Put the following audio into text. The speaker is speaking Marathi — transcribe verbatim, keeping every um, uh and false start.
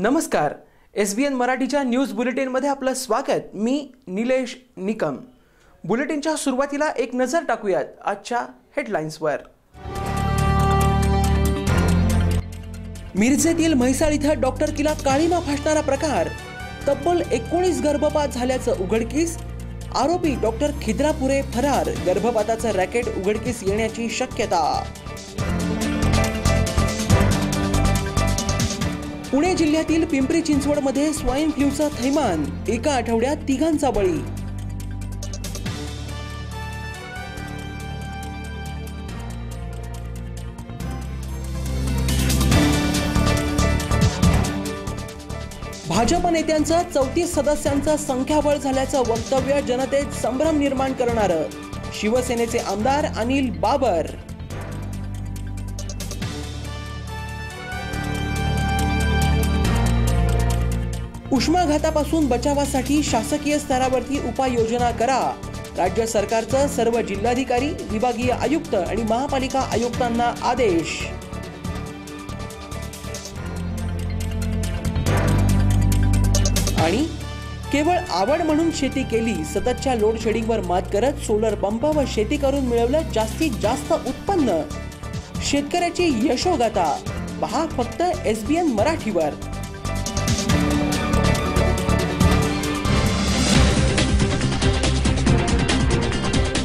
नमस्कार, एस बी एन मराठीच्या न्यूज बुलेटिनमध्ये आपलं स्वागत। मी निलेश निकम। बुलेटिनच्या सुरुवातीला एक नजर टाकूयात आजच्या हेडलाईन्सवर। मिरजेतील म्हैसाळ इथं डॉक्टर किला काळीमा फासणारा प्रकार, तब्बल एकोणीस गर्भपात झाल्याचं उघडकीस। आरोपी डॉक्टर खिद्रापुरे फरार, गर्भपाताचं रॅकेट उघडकीस येण्याची शक्यता। पुणे जिल्ह्यातील पिंपरी चिंचवडमध्ये स्वाईन फ्लूचा थैमान, एका आठवड्यात तिघांचा बळी। भाजप नेत्यांचा चौतीस सदस्यांचा संख्याबळ झाल्याचं वक्तव्य जनतेत संभ्रम निर्माण करणारं, शिवसेनेचे आमदार अनिल बाबर। उष्माघातापासून बचावासाठी शासकीय स्तरावरती उपाययोजना करा, राज्य सरकारचं सर्व जिल्हाधिकारी, विभागीय आयुक्त आणि महापालिका आयुक्तांना आदेश। आणि केवळ आवड म्हणून शेती केली, सततच्या लोड शेडिंगवर मात करत सोलर पंप व शेती करून मिळवलं जास्तीत जास्त उत्पन्न, शेतकऱ्याची यशोगाथा पहा फक्त एस बी एन मराठीवर।